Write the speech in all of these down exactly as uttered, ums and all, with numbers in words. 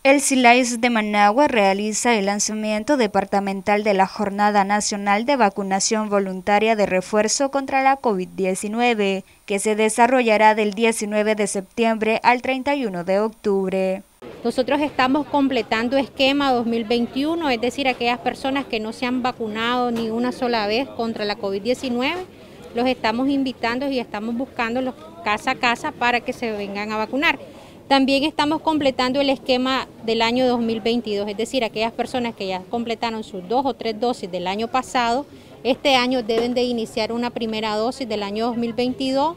El SILAIS de Managua realiza el lanzamiento departamental de la Jornada Nacional de Vacunación Voluntaria de Refuerzo contra la COVID diecinueve, que se desarrollará del diecinueve de septiembre al treinta y uno de octubre. Nosotros estamos completando esquema dos mil veintiuno, es decir, aquellas personas que no se han vacunado ni una sola vez contra la COVID diecinueve, los estamos invitando y estamos buscándolos casa a casa para que se vengan a vacunar. También estamos completando el esquema del año dos mil veintidós, es decir, aquellas personas que ya completaron sus dos o tres dosis del año pasado, este año deben de iniciar una primera dosis del año dos mil veintidós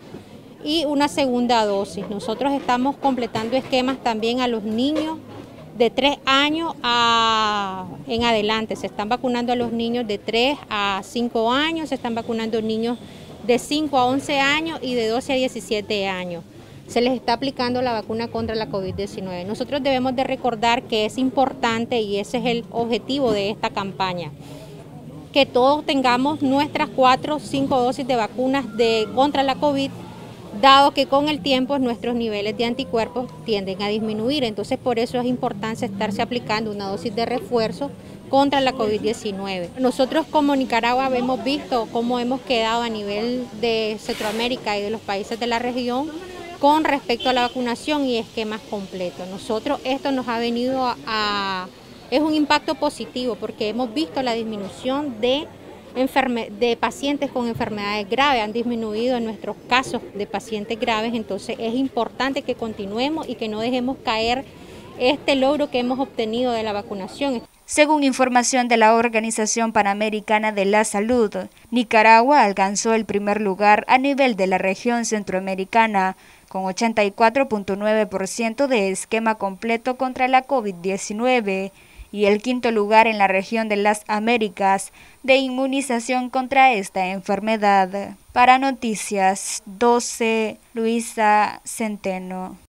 y una segunda dosis. Nosotros estamos completando esquemas también a los niños de tres años a, en adelante. Se están vacunando a los niños de tres a cinco años, se están vacunando niños de cinco a once años y de doce a diecisiete años. Se les está aplicando la vacuna contra la COVID diecinueve. Nosotros debemos de recordar que es importante y ese es el objetivo de esta campaña, que todos tengamos nuestras cuatro o cinco dosis de vacunas de, contra la COVID, dado que con el tiempo nuestros niveles de anticuerpos tienden a disminuir. Entonces por eso es importante estarse aplicando una dosis de refuerzo contra la COVID diecinueve. Nosotros como Nicaragua hemos visto cómo hemos quedado a nivel de Centroamérica y de los países de la región con respecto a la vacunación y esquemas completos. Nosotros esto nos ha venido a, a es un impacto positivo porque hemos visto la disminución de, enferme, de pacientes con enfermedades graves, han disminuido en nuestros casos de pacientes graves, entonces es importante que continuemos y que no dejemos caer este logro que hemos obtenido de la vacunación. Según información de la Organización Panamericana de la Salud, Nicaragua alcanzó el primer lugar a nivel de la región centroamericana, con ochenta y cuatro punto nueve por ciento de esquema completo contra la COVID diecinueve y el quinto lugar en la región de las Américas de inmunización contra esta enfermedad. Para Noticias doce, Luisa Centeno.